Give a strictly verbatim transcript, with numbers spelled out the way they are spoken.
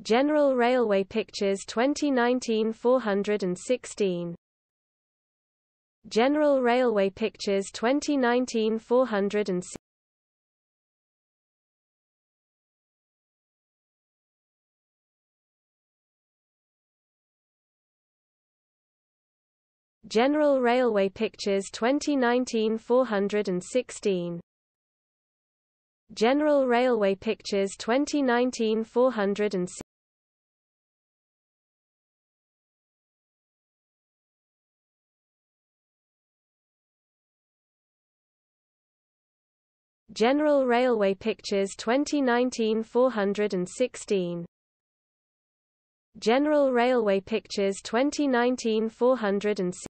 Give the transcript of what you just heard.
General Railway Pictures twenty nineteen four hundred sixteen. General Railway Pictures twenty nineteen four hundred sixteen. General Railway Pictures twenty nineteen four hundred sixteen. General Railway Pictures twenty nineteen four hundred sixteen. General Railway Pictures twenty nineteen four hundred sixteen. General Railway Pictures twenty nineteen four hundred sixteen.